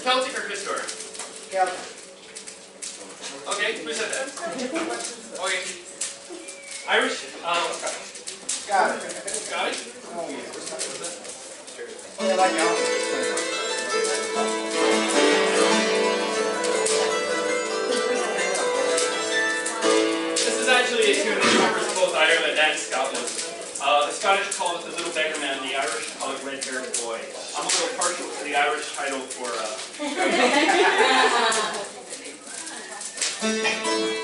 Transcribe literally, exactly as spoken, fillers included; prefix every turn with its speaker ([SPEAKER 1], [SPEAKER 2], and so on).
[SPEAKER 1] Celtic or historic?
[SPEAKER 2] Celtic.
[SPEAKER 1] Okay, who said that? Okay. Irish? Um,
[SPEAKER 2] Got it.
[SPEAKER 1] got it?
[SPEAKER 2] Oh, yeah. Oh, I like that.
[SPEAKER 1] This is actually a tune that covers both Ireland and Scotland. Uh, the Scottish call it the Little Beggar Man, the Irish call it Red-Haired Boy. I'm a little partial to the Irish title for... Uh,